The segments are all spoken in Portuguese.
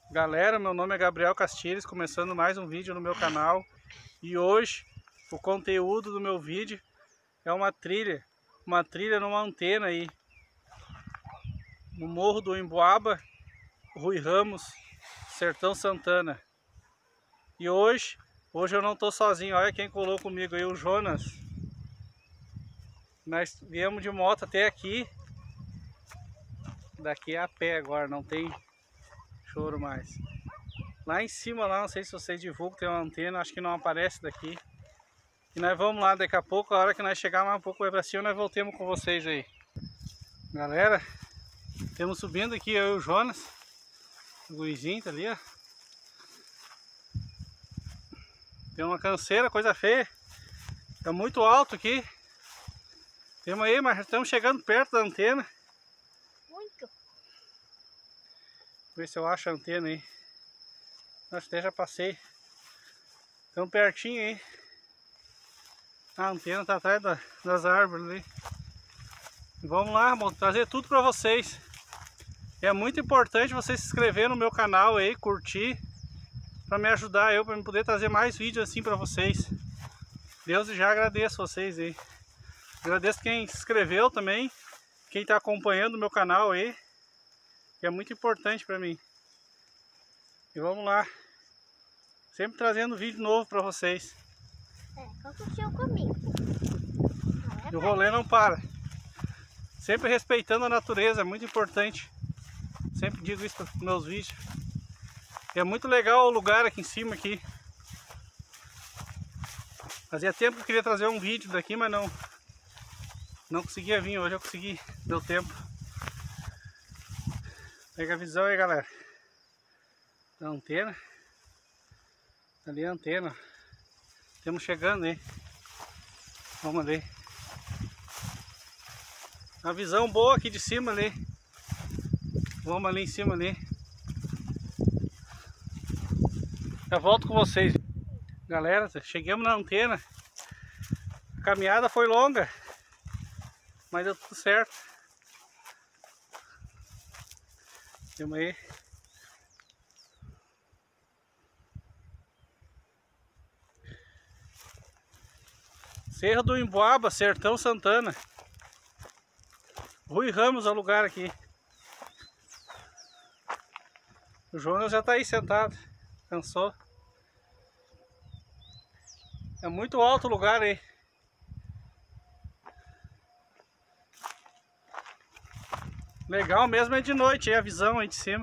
Galera, meu nome é Gabriel Castilhos, começando mais um vídeo no meu canal. E hoje o conteúdo do meu vídeo é uma trilha numa antena aí no Morro do Emboaba, Rui Ramos, Sertão Santana. E hoje eu não tô sozinho, olha quem colou comigo aí, o Jonas. Nós viemos de moto até aqui, daqui é a pé agora, não tem choro mais. Lá em cima, lá, não sei se vocês divulgam, tem uma antena, acho que não aparece daqui. E nós vamos lá daqui a pouco, a hora que nós chegar mais um pouco mais pra cima, nós voltemos com vocês aí. Galera, estamos subindo aqui, eu e o Jonas. O Luizinho tá ali, ó. Tem uma canseira, coisa feia. Tá muito alto aqui. Temos aí, mas estamos chegando perto da antena. Muito. Ver se eu acho a antena aí. Nossa, até já passei. Estamos pertinho aí. A antena tá atrás das árvores ali. Vamos lá, vou trazer tudo para vocês. É muito importante vocês se inscrever no meu canal aí, curtir, para me ajudar eu, para me poder trazer mais vídeos assim para vocês. Deus, já agradeço vocês aí. Agradeço quem se inscreveu também, quem está acompanhando o meu canal aí, que é muito importante para mim. E vamos lá, sempre trazendo vídeo novo para vocês. Aconteceu comigo. E o rolê não para. Sempre respeitando a natureza, é muito importante. Sempre digo isso nos meus vídeos. É muito legal o lugar aqui em cima aqui. Fazia tempo que eu queria trazer um vídeo daqui, mas não conseguia vir. Hoje eu consegui, deu tempo. Pega a visão aí, galera. Da antena. Ali é a antena. Estamos chegando aí. Vamos ali. Uma visão boa aqui de cima ali. Vamos ali em cima ali. Já volto com vocês. Galera, chegamos na antena. A caminhada foi longa, mas deu tudo certo. Temos aí. Cerro do Emboaba, Sertão Santana. Rui Ramos é o lugar aqui. O Jonas já tá aí sentado. Cansou. É muito alto o lugar aí. Legal mesmo é de noite, é a visão aí de cima.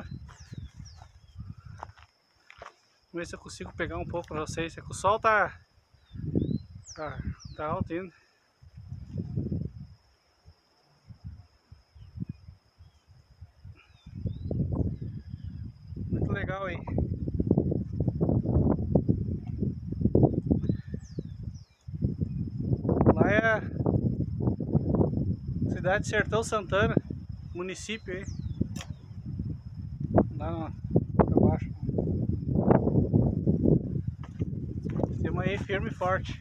Vamos ver se eu consigo pegar um pouco para vocês. É que o sol tá alto ainda. Muito legal aí. Lá é a cidade de Sertão Santana, município aí. Lá pra baixo. Temos aí firme e forte.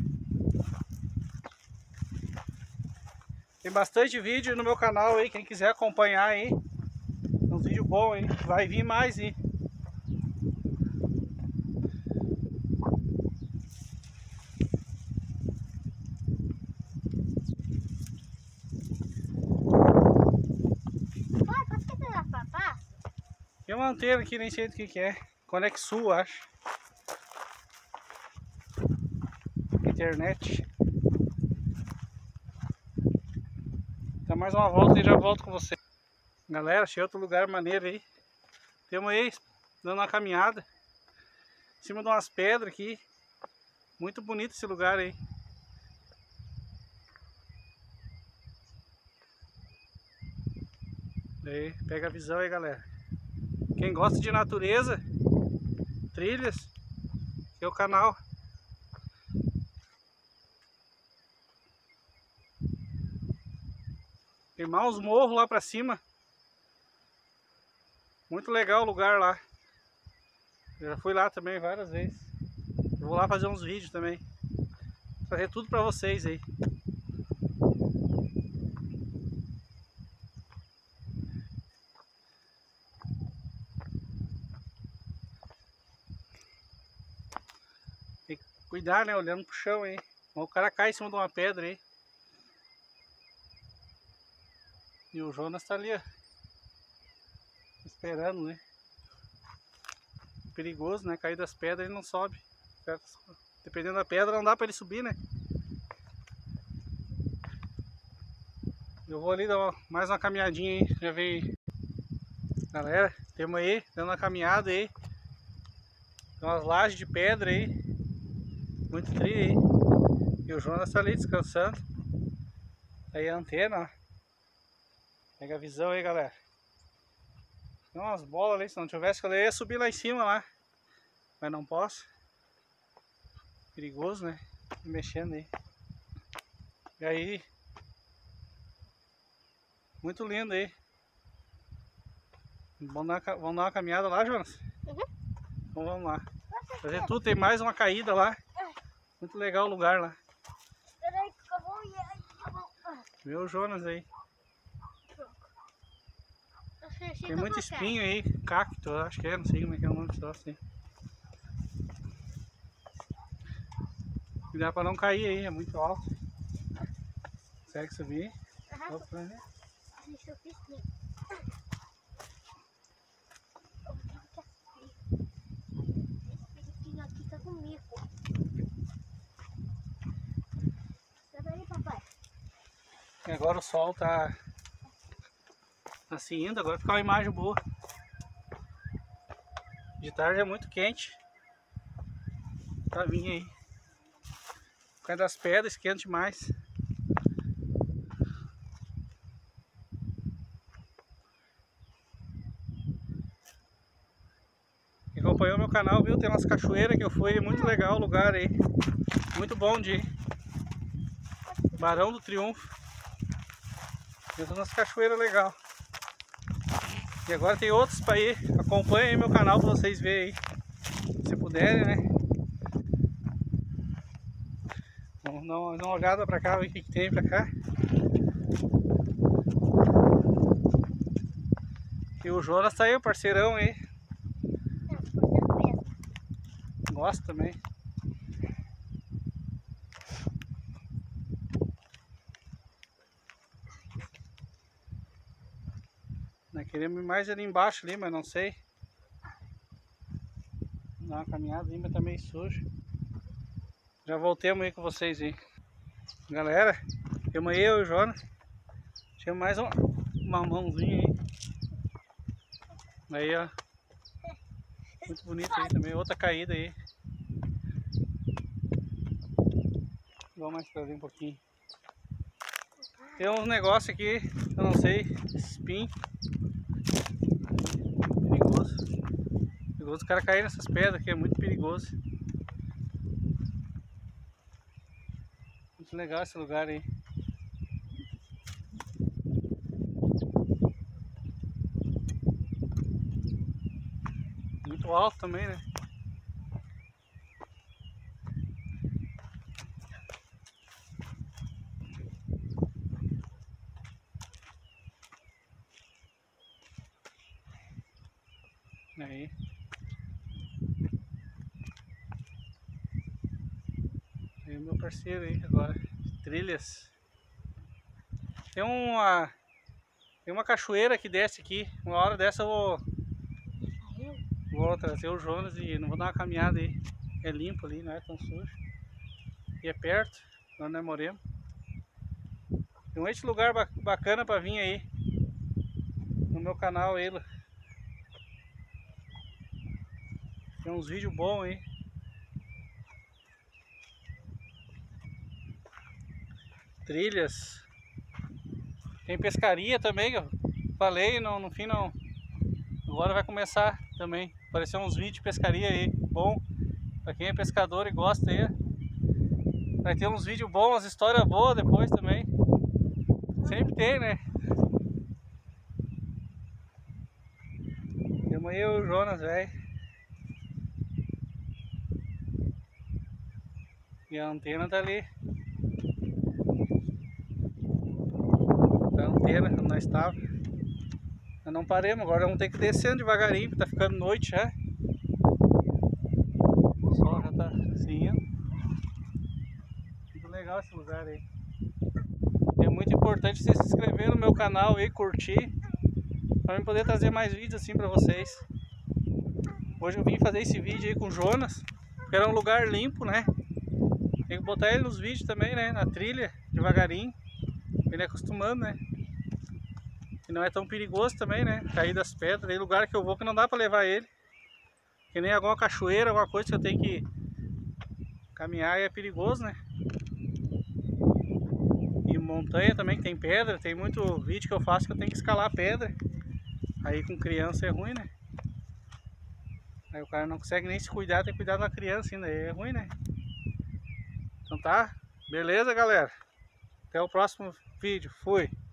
Tem bastante vídeo no meu canal aí, quem quiser acompanhar aí. Uns vídeos bons aí, vai vir mais aí. Tem uma antena aqui, nem sei do que é. Conexul, acho. Internet. Dá mais uma volta e já volto com você. Galera, achei outro lugar maneiro aí. Temos aí, dando uma caminhada. Em cima de umas pedras aqui. Muito bonito esse lugar aí. Aí, pega a visão aí, galera. Quem gosta de natureza, trilhas, é o canal. Tem mais uns morros lá pra cima. Muito legal o lugar lá. Eu já fui lá também várias vezes. Eu vou lá fazer uns vídeos também. Fazer tudo pra vocês aí. cuidar, né? Olhando pro chão aí. O cara cai em cima de uma pedra aí. E o Jonas tá ali, ó. Esperando, né? Perigoso, né? Cair das pedras ele não sobe. Certo? Dependendo da pedra não dá pra ele subir, né? Eu vou ali dar mais uma caminhadinha aí. Já veio. Galera, temos aí, dando uma caminhada aí. Tem umas lajes de pedra aí. Muito trilha aí. E o Jonas tá ali descansando. Aí a antena, ó. Pega a visão aí, galera. Tem umas bolas ali, se não tivesse eu ia subir lá em cima lá. Mas não posso. Perigoso, né? Mexendo aí. E aí. Muito lindo aí. Vamos dar uma caminhada lá, Jonas? Uhum. Então vamos lá. Fazer tudo, tem mais uma caída lá. Muito legal o lugar lá. Peraí que eu vou ir. Vê o Jonas aí. Tem muito espinho aí, cacto, acho que é, não sei como é que é o nome disso assim. Cuidado pra não cair aí, é muito alto. Consegue subir? Opa, né? Deixa eu piscar. Esse aqui tá comigo. Sai daí, papai. E agora o sol tá assim indo, agora fica uma imagem boa. De tarde é muito quente. Tá vindo aí. Por causa das pedras, esquenta demais. Quem acompanhou meu canal viu, tem umas cachoeiras que eu fui, é muito legal o lugar aí. Muito bom de ir. Barão do Triunfo. Tem umas cachoeiras legais. E agora tem outros para ir. Acompanhem aí meu canal para vocês verem aí. Se puderem, né? Vamos dar uma olhada para cá, ver o que tem para cá. E o Jonas tá aí, o parceirão aí. Gosta também. Nós queremos ir mais ali embaixo ali, mas não sei. Vou dar uma caminhada ali, mas tá meio sujo. Já voltemos aí com vocês aí. Galera, temos aí eu e o Jonas. Temos mais uma mãozinha aí. Aí, ó. Muito bonito aí também. Outra caída aí. Vamos mais trazer um pouquinho. Tem uns negócios aqui, eu não sei. Espinho. Perigoso. Perigoso o cara cair nessas pedras aqui, é muito perigoso. Muito legal esse lugar aí. Muito alto também, né? Aí. Aí o meu parceiro aí agora. Trilhas. Tem uma cachoeira que desce aqui. Uma hora dessa eu vou trazer o Jonas e não vou dar uma caminhada aí. É limpo ali, não é tão sujo. E é perto, onde nós moramos. Tem um outro lugar bacana pra vir aí. No meu canal aí. Tem uns vídeos bons aí. Trilhas. Tem pescaria também, eu falei, no fim não. Agora vai começar também. Apareceu uns vídeos de pescaria aí, bom. Pra quem é pescador e gosta aí. Vai ter uns vídeos bons, umas histórias boas depois também. Sempre tem, né? Temos aí o Jonas, velho. E a antena tá ali. Tá a antena que nós estávamos. Nós não paremos, agora vamos ter que ir descendo devagarinho, porque tá ficando noite já. O sol já tá assim indo. legal esse lugar aí. É muito importante você se inscrever no meu canal e curtir, para eu poder trazer mais vídeos assim para vocês. Hoje eu vim fazer esse vídeo aí com o Jonas, porque era um lugar limpo, né? Tem que botar ele nos vídeos também, né? Na trilha, devagarinho, ele acostumando, né? E não é tão perigoso também, né? Cair das pedras, tem lugar que eu vou que não dá para levar ele. Que nem alguma cachoeira, alguma coisa que eu tenho que caminhar e é perigoso, né? E montanha também que tem pedra, tem muito vídeo que eu faço que eu tenho que escalar pedra. Aí com criança é ruim, né? Aí o cara não consegue nem se cuidar, tem que cuidar da criança ainda, aí é ruim, né? Então tá, beleza galera? Até o próximo vídeo, fui!